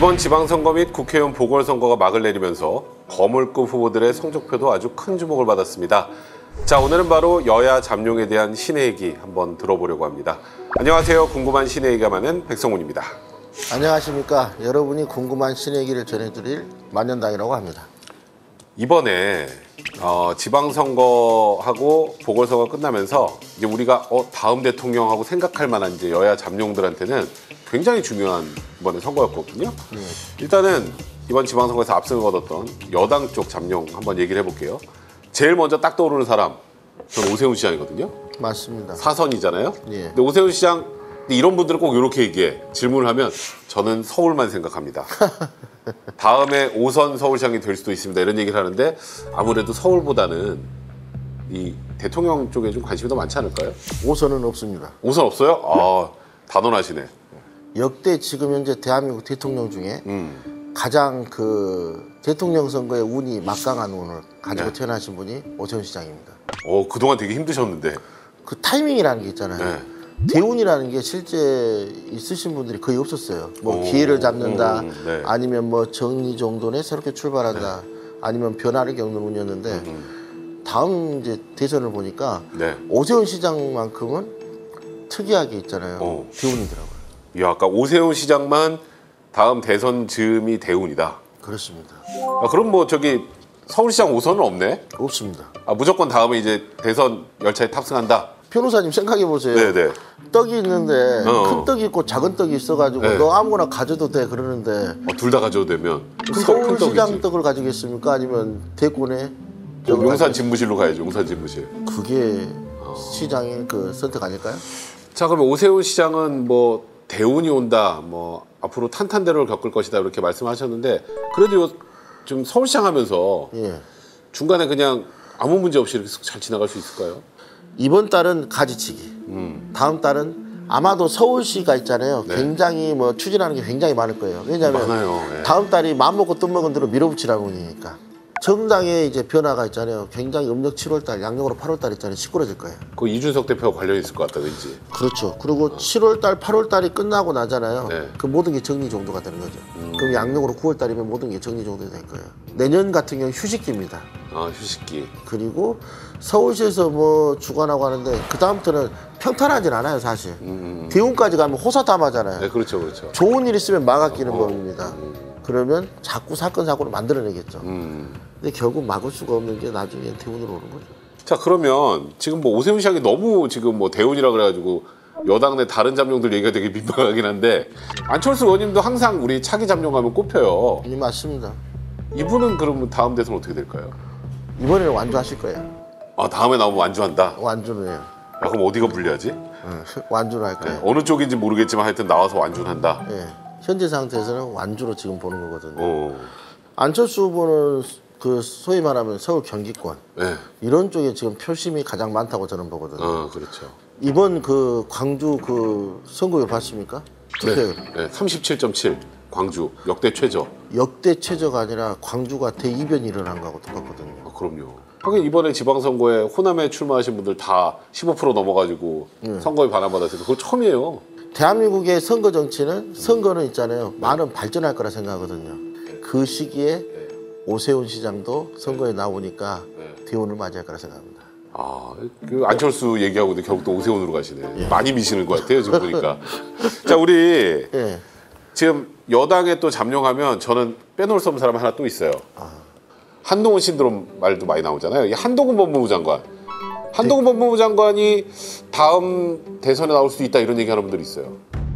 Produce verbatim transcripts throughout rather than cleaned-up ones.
이번 지방선거 및 국회의원 보궐선거가 막을 내리면서 거물급 후보들의 성적표도 아주 큰 주목을 받았습니다. 자, 오늘은 바로 여야 잠룡에 대한 신의 얘기 한번 들어보려고 합니다. 안녕하세요. 궁금한 신의 얘기가 많은 백성훈입니다. 안녕하십니까. 여러분이 궁금한 신의 얘기를 전해드릴 만년당이라고 합니다. 이번에 어, 지방선거하고 보궐선거 끝나면서 이제 우리가 어, 다음 대통령하고 생각할 만한 이제 여야 잠룡들한테는 굉장히 중요한 이번에 선거였거든요. 네. 일단은 이번 지방선거에서 압승을 거뒀던 여당 쪽 잠룡 한번 얘기를 해볼게요. 제일 먼저 딱 떠오르는 사람, 저는 오세훈 시장이거든요. 맞습니다. 사선이잖아요. 예. 근데 오세훈 시장, 이런 분들은 꼭 이렇게 얘기해. 질문을 하면 저는 서울만 생각합니다. 다음에 오선 서울시장이 될 수도 있습니다. 이런 얘기를 하는데 아무래도 서울보다는 이 대통령 쪽에 좀 관심이 더 많지 않을까요? 오선은 없습니다. 오선 없어요? 아, 단언하시네. 역대 지금 현재 대한민국 대통령 중에 음. 가장 그 대통령 선거에 운이 막강한 운을 가지고 네. 태어나신 분이 오세훈 시장입니다. 어, 그동안 되게 힘드셨는데. 그 타이밍이라는 게 있잖아요. 네. 대운이라는 게 실제 있으신 분들이 거의 없었어요. 뭐 오, 기회를 잡는다, 음, 네. 아니면 뭐 정리정돈에 새롭게 출발한다, 네. 아니면 변화를 겪는 운이었는데 음. 다음 이제 대선을 보니까 네. 오세훈 시장만큼은 특이하게 있잖아요. 오. 대운이더라고요. 야, 아까 오세훈 시장만 다음 대선 즈음이 대운이다. 그렇습니다. 아, 그럼 뭐 저기 서울시장 오선은 없네? 없습니다. 아, 무조건 다음에 이제 대선 열차에 탑승한다? 변호사님 생각해 보세요. 네네. 떡이 있는데 어. 큰 떡이 있고 작은 떡이 있어가지고 네. 너 아무거나 가져도 돼 그러는데 어, 둘 다 가져도 되면 서울시장 떡을 가지겠습니까? 아니면 대구네? 용산 집무실로 가야죠. 용산 집무실. 그게 어. 시장의 그 선택 아닐까요? 자, 그러면 오세훈 시장은 뭐 대운이 온다, 뭐 앞으로 탄탄대로를 겪을 것이다 이렇게 말씀하셨는데 그래도 좀 서울시장 하면서 예. 중간에 그냥 아무 문제 없이 이렇게 잘 지나갈 수 있을까요? 이번 달은 가지치기, 음. 다음 달은 아마도 서울시가 있잖아요. 네. 굉장히 뭐 추진하는 게 굉장히 많을 거예요. 왜냐하면 네. 다음 달이 마음먹고 뜻먹은 대로 밀어붙이라고 하니까. 정당의 이제 변화가 있잖아요. 굉장히 음력 칠월 달, 양력으로 팔월 달 있잖아요. 시끄러질 거예요. 그 이준석 대표와 관련이 있을 것 같다, 왠지. 그렇죠. 그리고 어. 칠월 달, 팔월 달이 끝나고 나잖아요. 네. 그 모든 게 정리정도가 되는 거죠. 음. 그럼 양력으로 구월 달이면 모든 게 정리정도 될 거예요. 내년 같은 경우 휴식기입니다. 아, 휴식기. 그리고 서울시에서 뭐 주관하고 하는데 그 다음부터는 평탄하진 않아요, 사실. 음. 대운까지 가면 호사탐하잖아요. 네, 그렇죠, 그렇죠. 좋은 일 있으면 막아끼는 어. 법입니다. 음. 그러면 자꾸 사건 사고를 만들어내겠죠. 음. 근데 결국 막을 수가 없는 게 나중에 대운으로 오는 거죠. 자, 그러면 지금 뭐 오세훈 시장이 너무 지금 뭐 대운이라 그래가지고 여당 내 다른 잠룡들 얘기가 되게 민망하긴 한데 안철수 의원님도 항상 우리 차기 잠룡하면 꼽혀요. 네, 맞습니다. 이분은 그러면 다음 대선 어떻게 될까요? 이번에는 완주하실 거예요. 아, 다음에 나오면 완주한다? 완주는 해요. 야, 그럼 어디가 불리하지? 네, 완주를 할 거예요. 네, 어느 쪽인지 모르겠지만 하여튼 나와서 완주는 한다? 네, 현재 상태에서는 완주로 지금 보는 거거든요. 오. 안철수 후보는 그 소위 말하면 서울 경기권 네. 이런 쪽에 지금 표심이 가장 많다고 저는 보거든요. 아, 그렇죠. 이번 그 광주 그 선거율 봤습니까? 네, 네. 삼십칠 점 칠 광주 역대 최저. 역대 최저가 아니라 광주가 대이변이 일어난 거하고 똑같거든요. 아, 그럼요. 하긴 이번에 지방선거에 호남에 출마하신 분들 다 십오 퍼센트 넘어가지고 네. 선거에 반환받았으니까 그거 처음이에요. 대한민국의 선거 정치는 선거는 있잖아요. 많은 발전할 거라 생각하거든요. 그 시기에 오세훈 시장도 선거에 나오니까 대운을 맞이할 거라 생각합니다. 아, 그 안철수 얘기하고 근데 결국 또 오세훈으로 가시네. 예. 많이 미시는 것 같아요, 지금 보니까. 자, 우리 예. 지금 여당에 또 잠룡하면 저는 빼놓을 수 없는 사람 하나 또 있어요. 아. 한동훈 신드롬 말도 많이 나오잖아요. 이 한동훈 법무부 장관. 한동훈 네. 법무부 장관이 다음 대선에 나올 수도 있다 이런 얘기하는 분들이 있어요.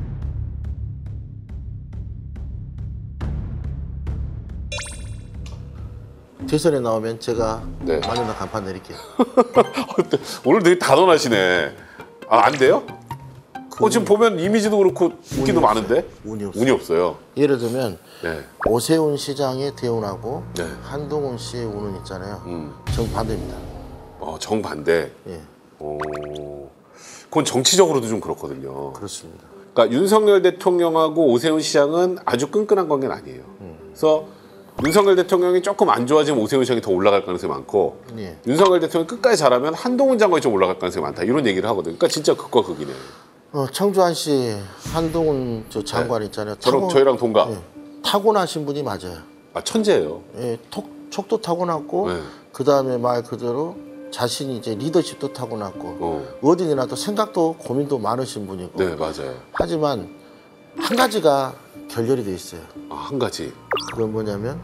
대선에 나오면 제가 네. 만년당 간판 내릴게요. 오늘 되게 단언하시네. 아, 안 돼요? 그... 어, 지금 보면 이미지도 그렇고 인기도 많은데? 운이 없어요. 운이 없어요. 예를 들면 네. 오세훈 시장의 대운하고 네. 한동훈 씨의 운은 있잖아요. 음. 정반대입니다. 어, 정반대? 예. 오, 그건 정치적으로도 좀 그렇거든요. 그렇습니다. 그러니까 윤석열 대통령하고 오세훈 시장은 아주 끈끈한 관계는 아니에요. 음. 그래서 윤석열 대통령이 조금 안 좋아지면 오세훈 시장이 더 올라갈 가능성이 많고 예. 윤석열 대통령이 끝까지 잘하면 한동훈 장관이 좀 올라갈 가능성이 많다 이런 얘기를 하거든요. 그러니까 진짜 극과 극이네요. 어, 청주환 씨, 한동훈 저 장관 네. 있잖아요. 저랑, 타고, 저희랑 동갑. 예. 타고나신 분이 맞아요. 아 천재예요. 예, 톡, 촉도 타고났고 네. 그 다음에 말 그대로 자신이 이제 리더십도 타고났고 어. 어딘이나 또 생각도 고민도 많으신 분이고. 네 맞아요. 하지만 한 가지가 결렬이 돼 있어요. 아, 한 가지. 그건 뭐냐면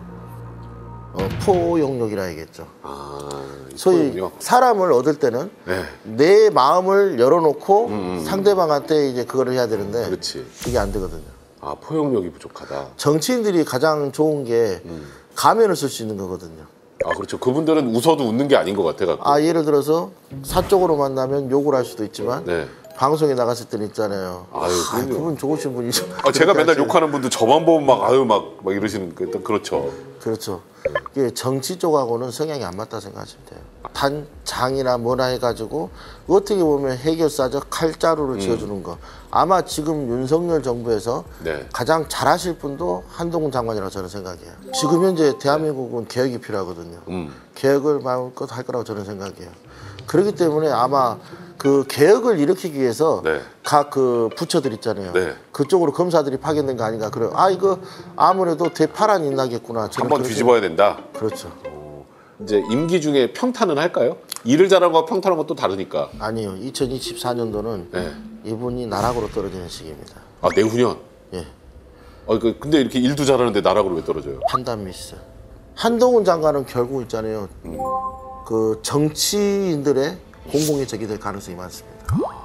어, 포용력이라 해야겠죠. 아, 이 소위 포용력? 사람을 얻을 때는 네. 내 마음을 열어놓고 음, 음. 상대방한테 이제 그거를 해야 되는데 그렇지. 그게 안 되거든요. 아 포용력이 부족하다. 정치인들이 가장 좋은 게 음. 가면을 쓸 수 있는 거거든요. 아 그렇죠. 그분들은 웃어도 웃는 게 아닌 것 같아갖고. 아 예를 들어서 사적으로 만나면 욕을 할 수도 있지만 네. 방송에 나갔을 때는 있잖아요. 아유, 아, 그럼요. 그분 좋으신 분이죠. 아, 제가 맨날 그렇게 욕하는 분도 저만 보면 막 아유 막, 막 이러시는 그 그렇죠. 그렇죠. 이게 정치 쪽하고는 성향이 안 맞다 생각하시면 돼요. 단장이나 뭐나 해가지고 어떻게 보면 해결사적 칼자루를 쥐어주는 거. 아마 지금 윤석열 정부에서 네. 가장 잘하실 분도 한동훈 장관이라고 저는 생각해요. 지금 현재 대한민국은 개혁이 필요하거든요. 음. 개혁을 마음껏 할 거라고 저는 생각해요. 그렇기 때문에 아마 그 개혁을 일으키기 위해서 네. 각 그 부처들 있잖아요. 네. 그쪽으로 검사들이 파견된 거 아닌가 그래요. 아 이거 아무래도 대파란이 나겠구나. 저는 한번 그렇게 뒤집어야 된다. 그렇죠. 이제 임기 중에 평탄은 할까요? 일을 잘하는 거와 평탄한 것도 다르니까. 아니요. 이천이십사 년도는 네. 이분이 나락으로 떨어지는 시기입니다. 아 내후년. 예. 아 그 근데 이렇게 일도 잘하는데 나락으로 왜 떨어져요? 판단 미스. 한동훈 장관은 결국 있잖아요. 음. 그 정치인들의 공공의 적이 될 가능성이 많습니다.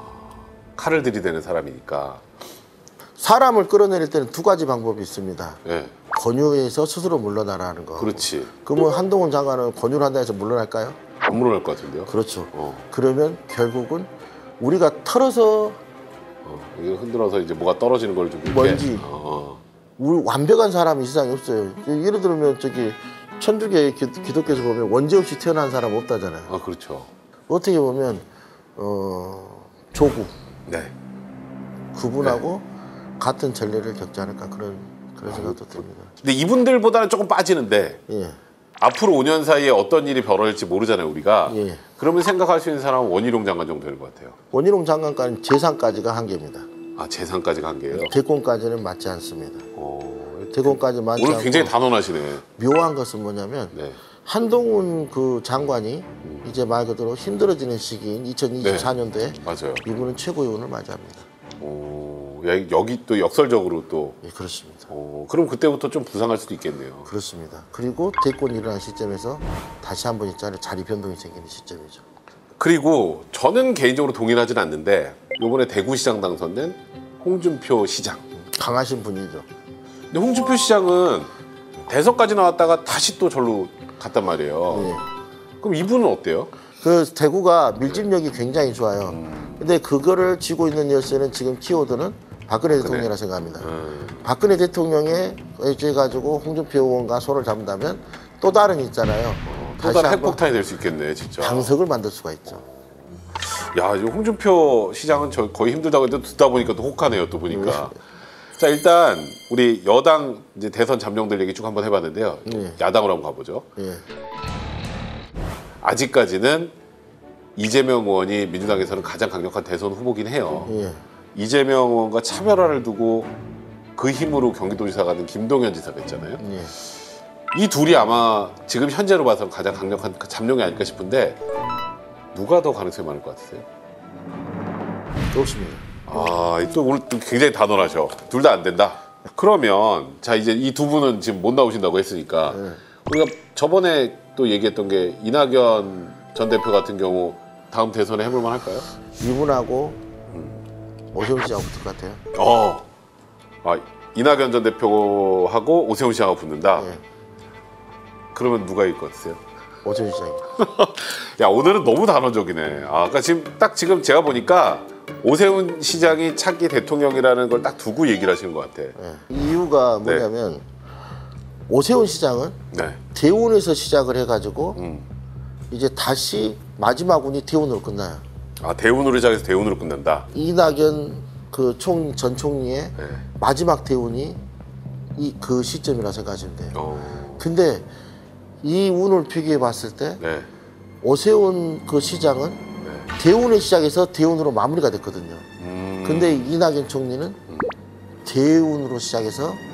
칼을 들이대는 사람이니까. 사람을 끌어내릴 때는 두 가지 방법이 있습니다. 네. 권유해서 스스로 물러나라는 거. 그렇지. 그러면 한동훈 장관은 권유를 한다 해서 물러날까요? 안 물어날 것 같은데요. 그렇죠. 어. 그러면 결국은 우리가 털어서 어. 이게 흔들어서 이제 뭐가 떨어지는 걸 좀. 뭔지. 어. 우리 완벽한 사람이 이 세상에 없어요. 예를 들면 저기 천주교 기독교에서 보면 원죄 없이 태어난 사람 없다잖아요. 아 그렇죠. 어떻게 보면 어, 조국 네. 그분하고 같은 전례를 겪지 않을까 그런 그런 생각도 듭니다. 근데 이분들보다는 조금 빠지는데 예, 앞으로 오 년 사이에 어떤 일이 벌어질지 모르잖아요 우리가. 예. 그러면 생각할 수 있는 사람은 원희룡 장관 정도 되는 것 같아요. 원희룡 장관까지는 재산까지가 한계입니다. 아 재산까지가 한계예요. 대권까지는 맞지 않습니다. 어. 대권까지 맞지 오늘 않고 굉장히 단언하시네. 묘한 것은 뭐냐면 네. 한동훈 그 장관이 이제 말 그대로 힘들어지는 시기인 이천이십사 년도에 맞아요. 이분은 최고의 운을 맞이합니다. 오, 야, 여기 또 역설적으로 또. 예, 그렇습니다. 어, 그럼 그때부터 좀 부상할 수도 있겠네요. 그렇습니다. 그리고 대권이 일어난 시점에서 다시 한번 있잖아요. 자리 변동이 생기는 시점이죠. 그리고 저는 개인적으로 동의하진 않는데 이번에 대구시장 당선된 홍준표 시장. 강하신 분이죠. 근데 홍준표 시장은 대선까지 나왔다가 다시 또 절로 갔단 말이에요. 예. 그럼 이분은 어때요? 그 대구가 밀집력이 굉장히 좋아요. 근데 그거를 쥐고 있는 열쇠는 지금 키워드는 박근혜 대통령이라 생각합니다. 음. 박근혜 대통령에 의지해 가지고 홍준표 의원과 손을 잡는다면 또 다른 있잖아요. 또 다시 다른 한번 핵폭탄이 될 수 있겠네, 진짜. 방석을 만들 수가 있죠. 야, 이 홍준표 시장은 저 거의 힘들다고 해도 듣다 보니까 또 혹하네요, 또 보니까. 자, 일단 우리 여당 이제 대선 잠룡들 얘기 쭉 한번 해봤는데요. 네. 야당으로 한번 가보죠. 예. 아직까지는 이재명 의원이 민주당에서는 가장 강력한 대선 후보긴 해요. 예. 이재명 의원과 차별화를 두고 그 힘으로 경기도지사 가는 김동연 지사가 있잖아요. 예. 이 둘이 아마 지금 현재로 봐서 가장 강력한 그 잠룡이 아닐까 싶은데 누가 더 가능성이 많을 것 같으세요? 좋습니다. 아, 또 오늘 또 굉장히 단언하셔. 둘 다 안 된다. 그러면 자 이제 이 두 분은 지금 못 나오신다고 했으니까 네. 우리가 저번에 또 얘기했던 게 이낙연 전 대표 같은 경우 다음 대선에 해볼 만할까요? 이분하고 오세훈 씨하고 붙을 것 같아요. 어, 아 이낙연 전 대표하고 오세훈 씨하고 붙는다. 예. 그러면 누가 이길 것 같으세요? 오세훈 씨하고. 야 오늘은 너무 단언적이네. 아, 그러니까 지금 딱 지금 제가 보니까 오세훈 시장이 차기 대통령이라는 걸 딱 두고 얘기를 하시는 것 같아. 예. 이유가 뭐냐면 오세훈 시장은 네. 대운에서 시작을 해가지고 음. 이제 다시 마지막 운이 대운으로 끝나요. 아 대운으로 시작해서 대운으로 끝난다. 이낙연 그 총 전 총리의 네. 마지막 대운이 이 그 시점이라 생각하시면 돼요. 어. 근데 이 운을 비교해 봤을 때 네. 오세훈 그 시장은 네. 대운에 시작해서 대운으로 마무리가 됐거든요. 음. 근데 이낙연 총리는 대운으로 시작해서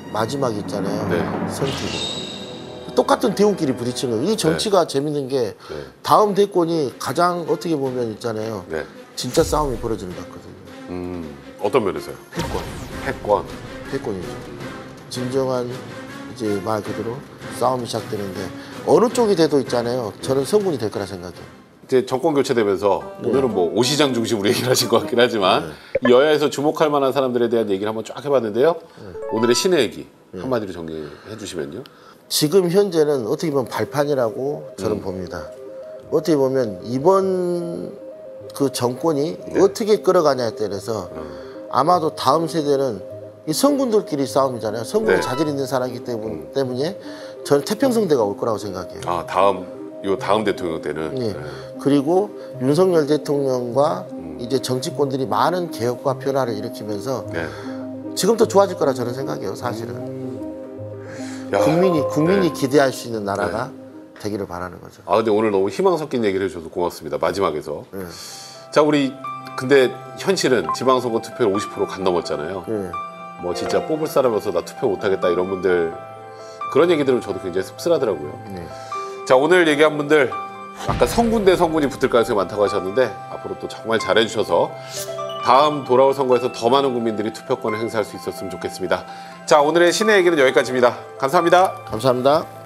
마지막 있잖아요. 네. 선택으로. 똑같은 대운끼리 부딪힌 거예요. 이 정치가 네. 재밌는 게 네. 다음 대권이 가장 어떻게 보면 있잖아요. 네. 진짜 싸움이 벌어지는 것 같거든요. 음, 어떤 면에서요? 패권. 패권. 패권이죠. 진정한 이제 말 그대로 싸움이 시작되는데 어느 쪽이 돼도 있잖아요. 저는 성군이 될 거라 생각해요. 이제 정권 교체되면서 네. 오늘은 뭐 오시장 중심으로 얘기를 하신 것 같긴 하지만 이 여야에서 주목할 만한 사람들에 대한 얘기를 한번 쫙 해봤는데요. 오늘의 신의 얘기 한마디로 정리해 주시면요. 지금 현재는 어떻게 보면 발판이라고 저는 음. 봅니다. 어떻게 보면 이번 그 정권이 네. 어떻게 끌어가냐에 따라서 음. 아마도 다음 세대는 이 성군들끼리 싸움이잖아요. 성군이 네. 자질 있는 사람이기 때문, 음. 때문에 저는 태평성대가 올 거라고 생각해요. 아 다음 요 다음 대통령 때는 네. 네. 그리고 윤석열 대통령과 음. 이제 정치권들이 많은 개혁과 변화를 일으키면서 네. 지금부터 좋아질 거라 저는 생각해요. 사실은 야, 국민이 국민이 네. 기대할 수 있는 나라가 되기를 바라는 거죠. 아 근데 오늘 너무 희망 섞인 얘기를 해주셔서 고맙습니다. 마지막에서. 네. 자 우리 근데 현실은 지방선거 투표율 오십 퍼센트 간 넘었잖아요. 네. 뭐 진짜 뽑을 사람이 없어 나 투표 못하겠다 이런 분들 그런 얘기들은 저도 굉장히 씁쓸하더라고요. 네. 자 오늘 얘기한 분들 아까 성군 대 성군이 붙을 가능성이 많다고 하셨는데 앞으로 또 정말 잘해주셔서 다음 돌아올 선거에서 더 많은 국민들이 투표권을 행사할 수 있었으면 좋겠습니다. 자 오늘의 신의 얘기는 여기까지입니다. 감사합니다. 감사합니다.